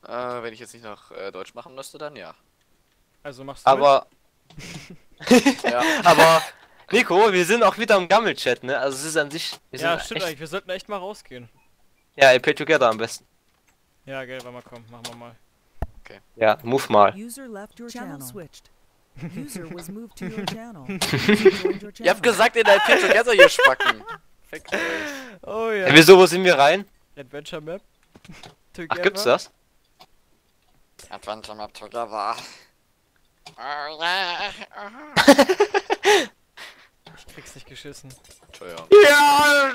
Wenn ich jetzt nicht noch Deutsch machen müsste, dann ja. Also machst du Aber, Ja. aber, Nico, wir sind auch wieder im Gammel-Chat, ne? Also es ist an sich, wir mit? Ja, sind stimmt echt, eigentlich. Wir sollten echt mal rausgehen. ja, ey, Play Together am besten. Ja, gell, warte mal, komm, machen wir mal. Ja, move mal. User left your channel switched. User was moved to your channel. User joined your Ihr habt channel. gesagt, in der Pit Together, ihr Spacken. Fickt euch. Oh ja. Ja, wieso, wo sind wir rein? Adventure Map. Ach, gibt's das? Adventure Map Together. Oh yeah. Ich krieg's nicht geschissen. Entschuldigung. Ja!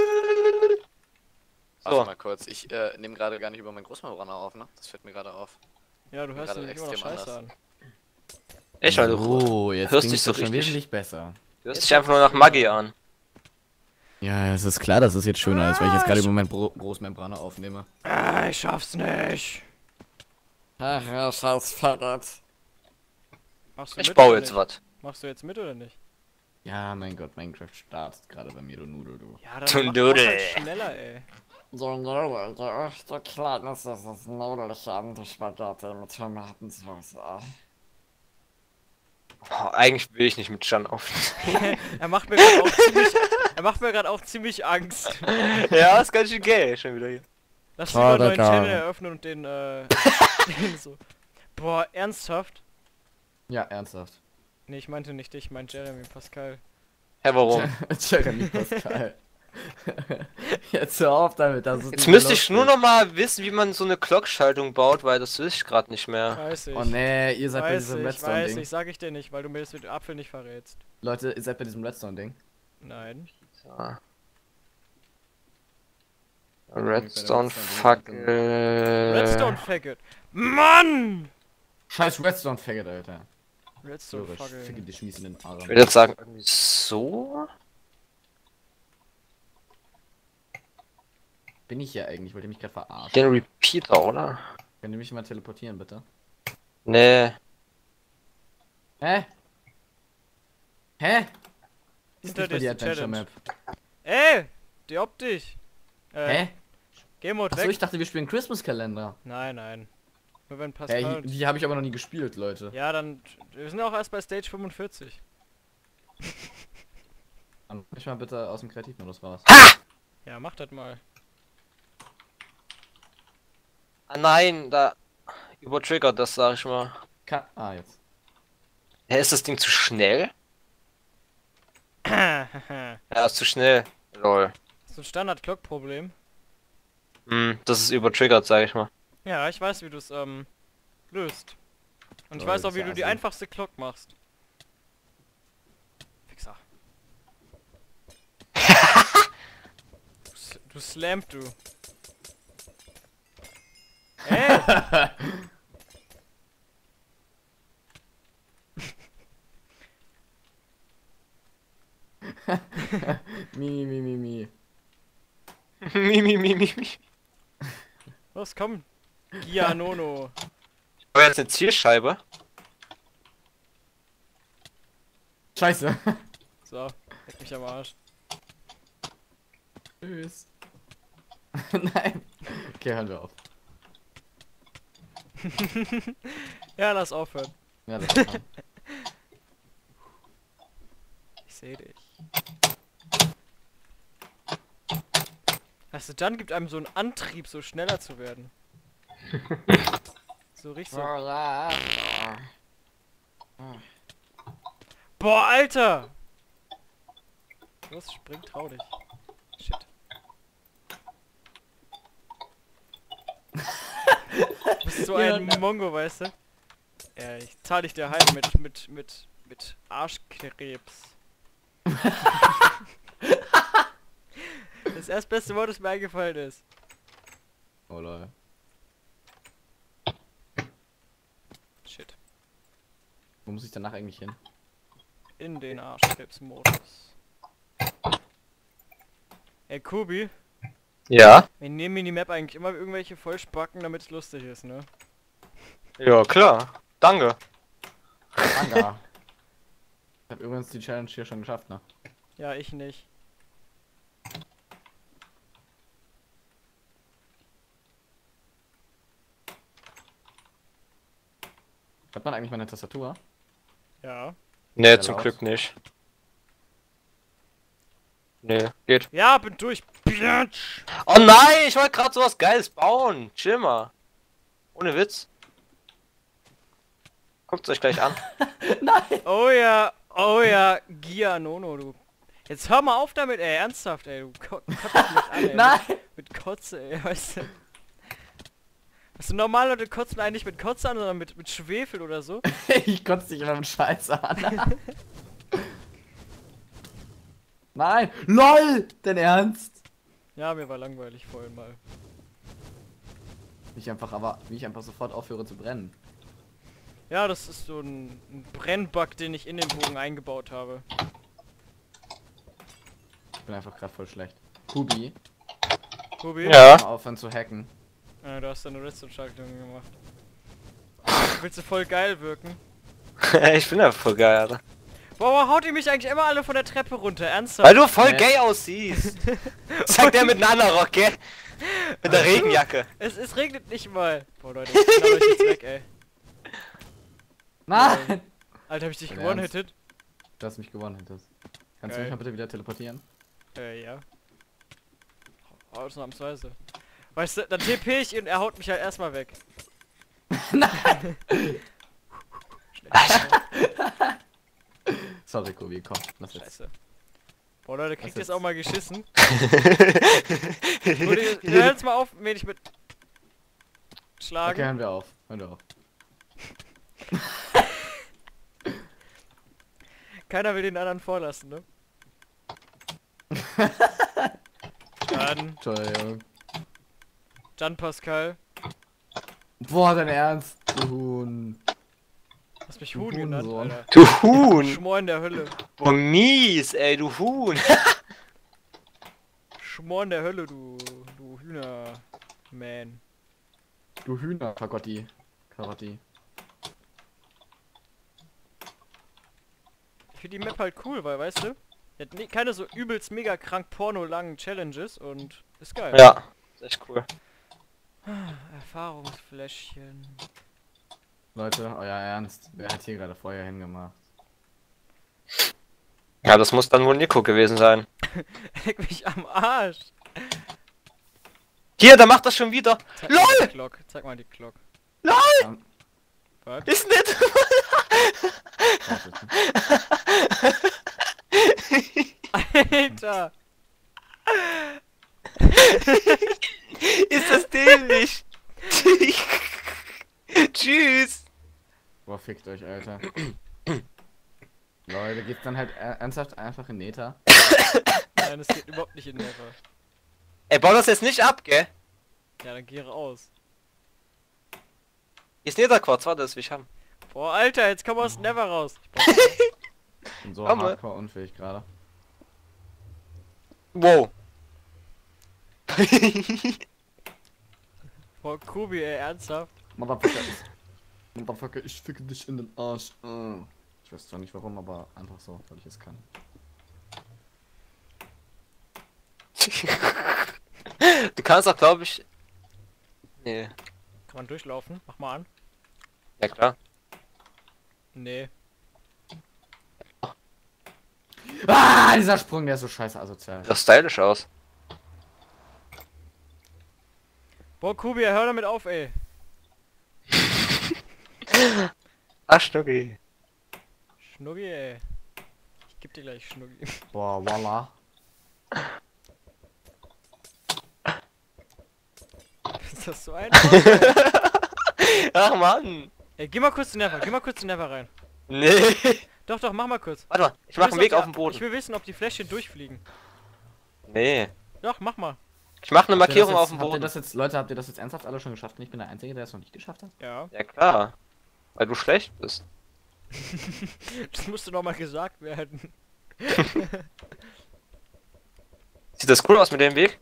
Warte So. mal kurz, ich nehme gerade gar nicht über meinen Großmembranner auf, ne? Das fällt mir gerade auf. Ja, du hörst Gerade dich immer noch extrem scheiße anders. an. Echt, weil du Oh, jetzt hörst klingt dich es so doch schon richtig. wesentlich besser. hörst dich einfach nur nach Maggi an. Ja, es ist klar, dass es jetzt schöner ist, weil ich jetzt gerade über meinen Großmembraner aufnehme. Ah, ich schaff's nicht. Ach ja, scheiß Faggot. Machst du Ich mit baue oder jetzt nicht? was. Machst du jetzt mit oder nicht? Ja, mein Gott, Minecraft startet gerade bei mir, du Nudel, du. Ja, Du mach Nudel. halt schneller, ey. So Nudel, der echte Kleines, das ist nudelige Antispaghetti mit Tomatensauce. Oh, eigentlich will ich nicht mit Jan auf. er macht mir gerade auch ziemlich, er macht mir gerade auch ziemlich Angst. Ja, ist ganz schön gay, schon wieder hier. Lass lieber einen neuen Vater, Channel Karl. eröffnen und den, den so. Boah, ernsthaft? Ja, ernsthaft. Nee, ich meinte nicht dich, ich meinte Jeremy Pascal. Hä, warum? Jeremy Pascal. Jetzt hör auf damit, das ist Jetzt nicht müsste ich lustig. nur noch mal wissen, wie man so eine Glockschaltung baut, weil das weiß ich gerade nicht mehr. Weiß ich. Oh nee, ihr seid bei weiß diesem ich, Redstone-Ding. sag ich dir nicht, weil du mir das mit dem Apfel nicht verrätst. Leute, ihr seid bei diesem Redstone-Ding. Nein. So. Redstone Fackel. Redstone Faggot. Mann! Scheiß Redstone-Faggot, Alter. Redstone So, ficke Faggot. die Schmies in den Ich Arm. würde jetzt sagen, irgendwie so. Bin ich hier eigentlich? Wollt ihr mich gerade verarschen? Den Repeater, oder? Könnt ihr mich mal teleportieren, bitte? Nee. Hä? Hä? Hinter Nicht bei dir die ist die Adventure Challenge. Map. Ey! Die Optik! Hä? Game Mode Achso, weg. ich dachte, wir spielen Christmas-Kalender. Nein, nein. Nur wenn Pascal Hä, und... die habe ich aber noch nie gespielt, Leute. Ja, dann... Wir sind auch erst bei Stage 45. Dann mich mal bitte aus dem Kreativmodus raus. Ja, mach das mal. Ah, nein, da übertriggert das, sag ich mal. Jetzt. Hä, ist das Ding zu schnell? Hast Ja, ist zu schnell. Lol. du ein Standard-Clock-Problem? Das ist übertriggert, sag ich mal. Ja, ich weiß, wie du es, löst. Und ich Oh, weiß das auch, wie ist du die assi. einfachste Clock machst. Fixer. Du slammt, du. Ey! Mi, mi, mi, mi. Mi. Los, komm! Gianono. Aber jetzt eine Zielscheibe. Scheiße. So, leck mich am Arsch. Tschüss. Nein. Okay, hören wir auf. Ja, lass aufhören. Ja, das war's. Ich seh dich. Weißt du, dann gibt einem so einen Antrieb, so schneller zu werden. So richtig so. Boah, Alter! Los, spring, trau dich. Shit. Du bist so ein Mongo, weißt du? Ja, ich zahl dich dir heim mit Arschkrebs. Das erstbeste Wort, das mir eingefallen ist. Oh lol. Shit. Wo muss ich danach eigentlich hin? In den Arschkrebs-Modus. Ey, Kubi, Ja. wir nehmen in die Map eigentlich immer irgendwelche Vollspacken, damit es lustig ist, ne? Ja, klar. Danke. Manga. Ich hab übrigens die Challenge hier schon geschafft, ne? Ja, ich nicht. Hört man eigentlich meine Tastatur? Ja. Nee, Sehr zum laut. Glück nicht. Nee, geht. Ja, bin durch. Bitch. Oh nein, ich wollte gerade sowas Geiles bauen. Chill mal. Ohne Witz. Guckt's euch gleich an. Oh ja, Gia Nono, du. Jetzt hör mal auf damit, ey, ernsthaft, ey, du kotzt mich an, ey. Nein! Mit Kotze, ey, weißt du. Weißt du, normale Leute kotzen eigentlich mit Kotze an, sondern mit Schwefel oder so. Ich kotze dich immer mit Scheiße an. Nein! LOL! Dein Ernst? Ja, mir war langweilig vorhin mal. Wie ich einfach sofort aufhöre zu brennen. Ja, das ist so ein Brennbug, den ich in den Bogen eingebaut habe. Ich bin einfach gerade voll schlecht. Kubi, Tobi? Ja. mal aufhören zu hacken. Du hast deine Redstone-Schaltung gemacht. Willst du voll geil wirken? Ich bin ja voll geil, Alter. Boah, haut ihr mich eigentlich immer alle von der Treppe runter? Ernsthaft? Weil du voll Nee. gay aussiehst. Sagt der mit einem Anarok, gell? Mit der Regenjacke. Es regnet nicht mal. Boah, Leute, ich knall euch jetzt weg, ey. Nein! Alter, hab ich dich Dein gewonnen-hitted? Du hast mich gewonnen, hättest. Kannst du Geil. mich mal bitte wieder teleportieren? Ja. Ausnahmsweise. Weißt du, dann TP ich ihn und er haut mich halt erstmal weg. Nein! Schnell. Sorry, Kubi, komm, lass jetzt. Scheiße. Boah, Leute, kriegt ihr jetzt? es auch mal geschissen? Hör jetzt mal auf, wen ich mit schlagen. Okay, hören wir auf. Hören wir auf. Keiner will den anderen vorlassen, ne? Entschuldigung. Jan Pascal. Boah, dein Ernst, du Huhn. Hast mich Du Huhn genannt, Hurensohn. Alter. Du Huhn. Schmor in der Hölle. Boah, mies, ey, du Huhn. Schmor in der Hölle, du Hühner. Man. Du Hühner, Karotti. Karotti. Ich finde die Map halt cool, weil, weißt du, die hat keine so übelst mega krank porno-langen Challenges und ist geil. Ja, ist echt cool. Erfahrungsfläschchen. Leute, euer Ernst. Wer hat hier gerade Feuer hingemacht? Ja, das muss dann wohl Nico gewesen sein. Leck mich am Arsch. Hier, der macht das schon wieder. Zeig LOL! mal die Glock. Zeig mal die Glock. Ähm, Was? Ist nett. Alter! Ist das dämlich? Tschüss. Boah, fickt euch, Alter. Leute, geht's dann halt ernsthaft einfach in Nether? Nein, das geht überhaupt nicht in Never. Ey, bau das jetzt nicht ab, gell? Ja, dann geh raus. Ist Netherquarz, warte, das will ich haben. Boah, Alter, jetzt komm aus Never raus. Ich bin so Komm mal. hardcore unfähig gerade. Wow. Boah, Kubi, ey, ernsthaft. Motherfucker, ich ficke dich in den Arsch. Ich weiß zwar nicht warum, aber einfach so, weil ich es kann. Du kannst auch, glaube ich... Nee. Kann man durchlaufen? Mach mal an. Ja, klar. Nee. Ah, dieser Sprung, der ist so scheiße asozial. Das sieht stylisch aus. Boah, Kubi, hör damit auf, ey. Ach, Schnucki. Schnuggi, ey. Ich geb dir gleich Schnuggi. Boah, voila. Ist das so ein? Ach, Mann. Ey, geh mal kurz zu Never, geh mal kurz zu Never rein. Nee. Doch, mach mal kurz. Warte mal, ich mach einen will Weg wissen, auf den Ich Boden. will wissen, ob die Fläschchen durchfliegen. Nee. Doch, mach mal. Ich mach eine Habt ihr das Markierung jetzt- auf dem Habt ihr Boden. das jetzt, Leute, habt ihr das jetzt ernsthaft alle schon geschafft und ich bin der Einzige, der es noch nicht geschafft hat? Ja. Ja, klar. Weil du schlecht bist. Das musste noch mal gesagt werden. Sieht das cool aus mit dem Weg?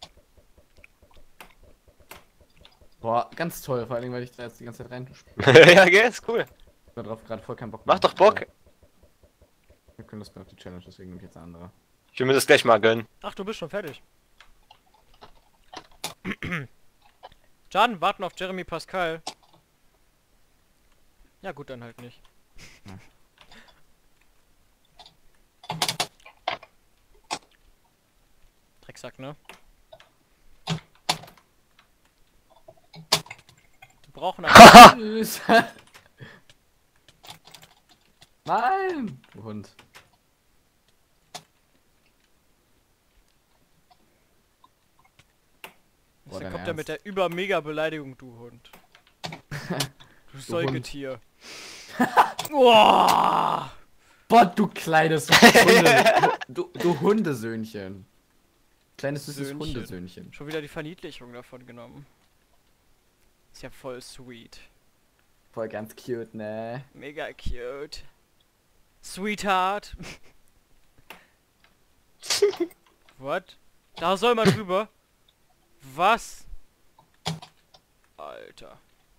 Boah, ganz toll, vor allem, weil ich da jetzt die ganze Zeit reinspiele. Ja, gell, ist cool. Ich hab drauf gerade voll keinen Bock Mach doch Bock. Wir können das mehr auf die Challenge, deswegen nehme ich jetzt eine andere. Ich will mir das gleich mal gönnen. Ach, du bist schon fertig. Jan, warten auf Jeremy Pascal. Ja gut, dann halt nicht. Ja. Drecksack, ne? Wir brauchen einen... Tschüss. Nein! Du Hund. Boah, Dann dein kommt er mit Ernst? der über-mega-Beleidigung, du Hund. Du Säugetier. Boah! Boah, du kleines Hunde... du Hundesöhnchen. Kleines süßes Söhnchen. Hundesöhnchen. Schon wieder die Verniedlichung davon genommen. Ist ja voll sweet. Voll ganz cute, ne? Mega cute. Sweetheart. What? Da soll man drüber? Was? Alter.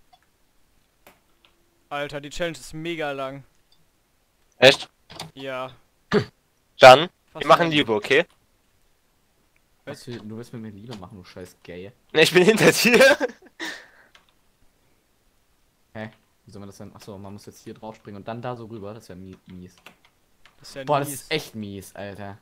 Alter, die Challenge ist mega lang. Echt? Ja. Dann, Fast wir machen lang. Liebe, okay? Du willst mit mir Liebe machen, du scheiß Gay. Ne, ich bin hinter dir. Hä? Wie soll man das denn? Achso, man muss jetzt hier drauf springen und dann da so rüber, das ist ja mies. Das ist ja Boah, das mies. ist echt mies, Alter.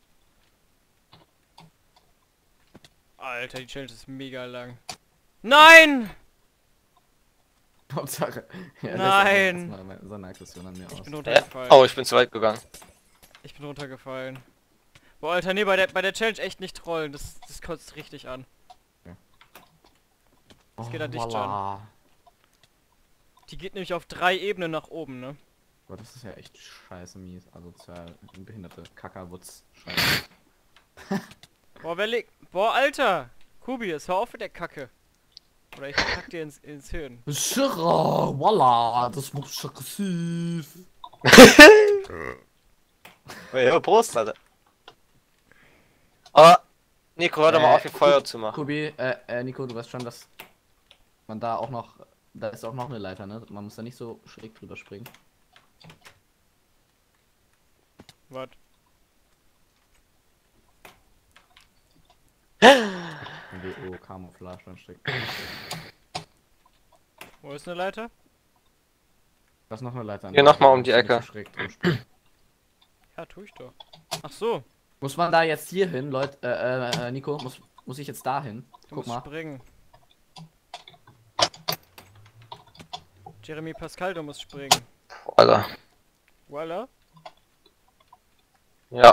Alter, die Challenge ist mega lang. Nein! Hauptsache. Ja, Nein. lässt mal so eine Aggression an mir Ich aus. bin Ja. runtergefallen. Oh, ich bin zu weit gegangen. Ich bin runtergefallen. Boah, Alter, nee, bei der Challenge echt nicht trollen. Das kotzt richtig an. Das geht an dich, John. Die geht nämlich auf 3 Ebenen nach oben, ne? Boah, das ist ja echt scheiße mies. Asozial, behinderte Kackerwutz. Scheiße. Boah, wer legt... Boah, Alter! Kubius, hör auf mit der Kacke. Oder ich kack dir ins Hirn. Schirra, voila, das muss aggressiv. Ja, Prost, Alter. Aber, Nico, hör doch mal auf, hier Feuer zu machen. Kubi, Nico, du weißt schon, dass man da auch noch... Da ist auch noch eine Leiter, ne? Man muss da nicht so schräg drüber springen. Was? WO, Camouflage, dann steckt. Wo ist eine Leiter? Da ist noch eine Leiter. Hier noch mal um die Nicht so Ecke. schräg drum springen. Ja, tu ich doch. Ach so, Muss man da jetzt hier hin, Leute? Nico, muss ich jetzt dahin? du Guck musst mal. springen. Jeremy Pascal, du musst springen. Alter. Voila. Ja.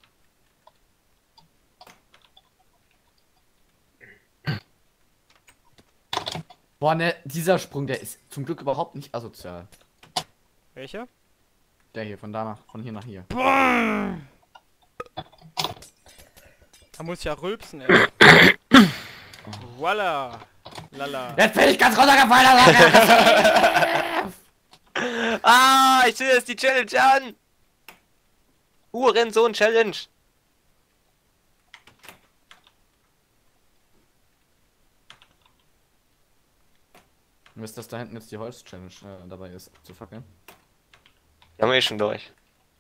Boah, ne, dieser Sprung, der ist zum Glück überhaupt nicht asozial. Welcher? Der hier, von hier nach hier. Da muss ich ja rülpsen, ey. Voila. Lala. Jetzt bin ich ganz runtergefallen, Alter! Ah, ich sehe jetzt die Challenge an. Hurensohn-Challenge. Ihr wisst, dass da hinten jetzt die Holz-Challenge dabei ist, abzufackeln. Die haben wir eh schon durch.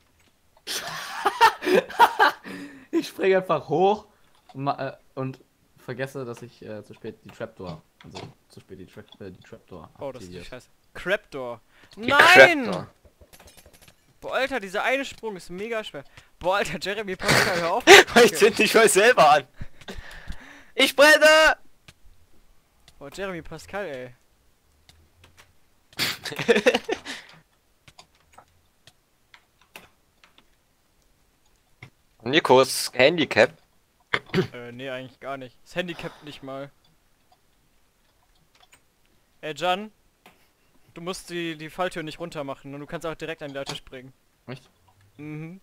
Ich springe einfach hoch und vergesse, dass ich zu spät die Trapdoor, also zu spät die Trapdoor Oh, das ist die aktiviert. Scheiße. Crapdoor. Die Nein! Crapdoor. Boah, Alter, dieser eine Sprung ist mega schwer. Boah, Alter, Jeremy Pascal, hör auf. Ich zünd dich voll selber an. Ich brenne! Boah, Jeremy Pascal, ey. Nikos Handicap. Nee, eigentlich gar nicht. Das Handicap nicht mal. Ey, Jan. Du musst die Falltür nicht runter machen und du kannst auch direkt an die Leiter springen. Echt? Mhm.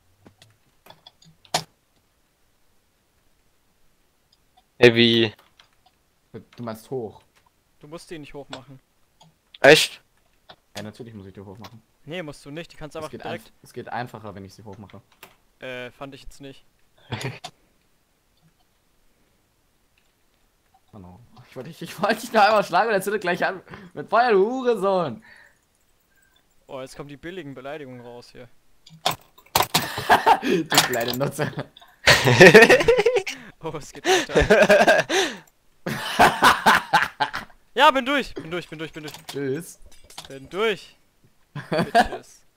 Ey, wie? Du meinst hoch? Du musst die nicht hoch machen. Echt? Ja, natürlich muss ich die hoch machen. Nee, musst du nicht. Die kannst Es einfach geht, direkt... es geht einfacher, wenn ich sie hoch mache. Fand ich jetzt nicht. Oh no. Ich wollte dich nur einmal schlagen und er zündet gleich an. Mit Feuer, du Hurensohn! Oh, jetzt kommen die billigen Beleidigungen raus hier. Du kleine Nutzer. Oh, es geht weiter. Ja, bin durch. Bin durch. Tschüss. Bin durch. Bitches.